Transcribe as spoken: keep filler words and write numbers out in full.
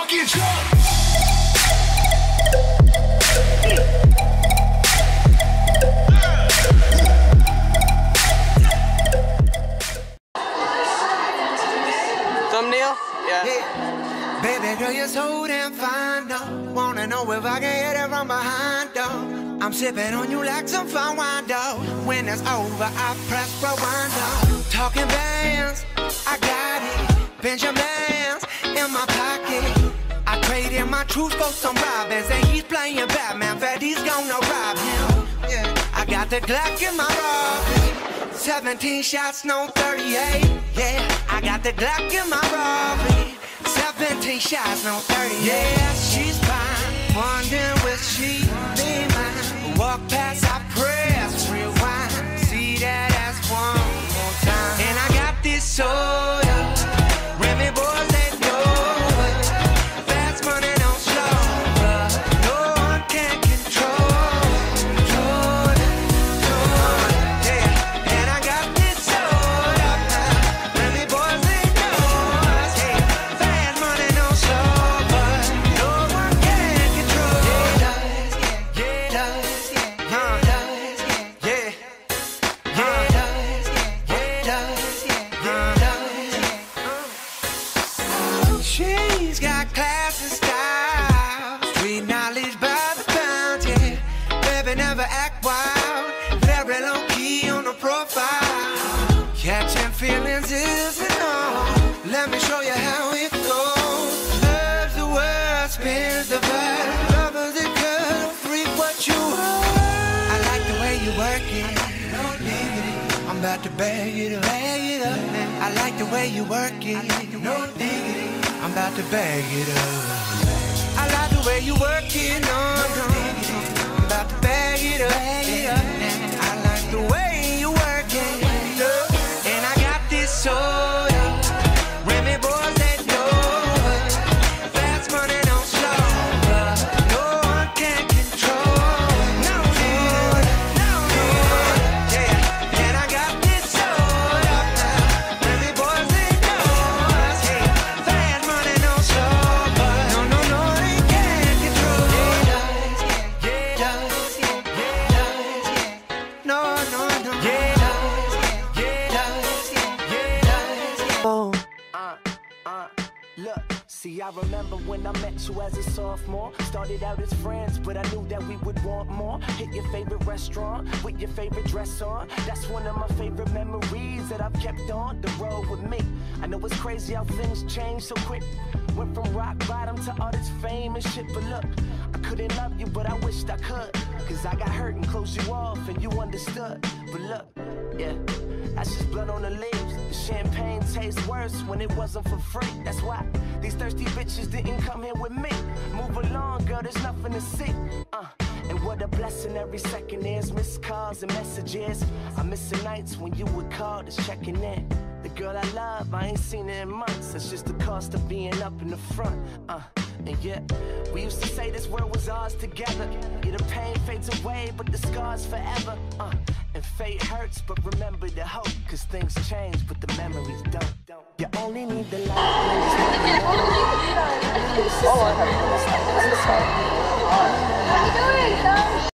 get drunk. Thumbnail? Yeah. Yeah. Baby girl, you're so damn fine, though. Wanna know if I can hit it from behind, though. I'm sipping on you like some fine wine, though. When it's over, I press rewind, though. Talking bands, I got it. Benjamins in my pocket. I traded my truth for some robins, and he's playing Batman. Bet he's gonna rob him. Yeah. I got the Glock in my robbery. seventeen shots, no thirty-eight. Yeah, I got the Glock in my robbery. seventeen shots, no thirty-eight. Yeah, she's fine. Wondering will she be mine? Walk past, I press rewind. See that ass one more time. And I got this soda. Remy boys, they know it. Fast money, don't slow. No one can control. Control it, control it. Yeah, and I got this soda. Remy boys, they know it. Yeah, fast money, don't slow. But no one can control it. Yeah, yeah, does, yeah, yeah, does, yeah, yeah, yeah, does, yeah, does, yeah, does. She's got class and style, street knowledge by the pound, yeah. Baby never act wild, very low key on the profile. Catching feelings isn't all. Let me show you how it goes. Herbs the word, spins the verb. Lovers it could freak what you are. I like the way you work it. No diggity, I'm about to bag it up. Bag it up now. I like the way you work it. No diggity, I'm about to bag it up. I like the way you work it, no, no. I'm about to bag it up. Bag it up now. I like the way you work it, and I got this soda. Remy boys, they know it. Fast money, don't slow. No one can control. No, no, no, no. Yeah, and I got this soda. Remy boys, they know it. Yeah, fast money, don't slow. But no, no, no, they can't control. Yeah, it does, yeah, yeah, yeah, does, yeah. No, no, no. Yeah, it does, yeah, yeah, does, yeah, yeah, does, yeah. Oh. Uh, uh, look, see, I remember when I met you as a sophomore. Started out as friends, but I knew that we would want more. Hit your favorite restaurant with your favorite dress on. That's one of my favorite memories that I've kept on the road with me. I know it's crazy how things change so quick. Went from rock bottom to all this fame and shit, but look, I couldn't love you, but I wished I could. Cause I got hurt and closed you off and you understood. But look, yeah, that's just blood on the leaves. The champagne tastes worse when it wasn't for free. That's why these thirsty bitches didn't come here with me. Move along, girl, there's nothing to see. Uh, and what a blessing every second is. Missed calls and messages. I miss the nights when you would call, just checking in. The girl I love, I ain't seen her in months. That's just the cost of being up in the front. Uh, and yeah, we used to say this world was ours together. Yeah, the pain fades away, but the scars forever. Uh, and fate hurts, but remember the hope. Cause things change, but the memories don't. You only need the light. What are you doing?